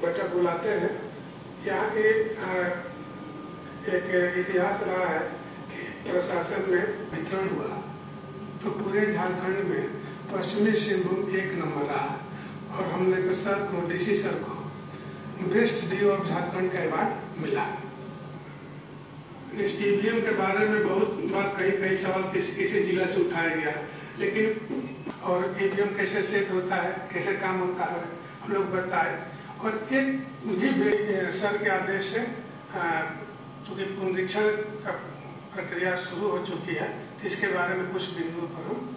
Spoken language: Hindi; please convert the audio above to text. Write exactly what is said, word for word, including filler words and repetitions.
बैठक बुलाते हैं। यहाँ के एक इतिहास रहा है कि प्रशासन में वितरण हुआ तो पूरे झारखंड में पश्चिमी सिंहभूम एक नंबर रहा और हमने तो सर को डीसी सर को बेस्ट डी ऑफ झारखंड का अवार्ड मिला। इस ईवीएम के बारे में बहुत बार कई कई सवाल किसी किसी जिला से उठाया गया, लेकिन और ईवीएम कैसे सेट होता है, कैसे काम होता है, हम लोग बताए। और एक भी सर के आदेश से चूँकि पुनरीक्षण का प्रक्रिया शुरू हो चुकी है, इसके बारे में कुछ बिंदुओं पर हम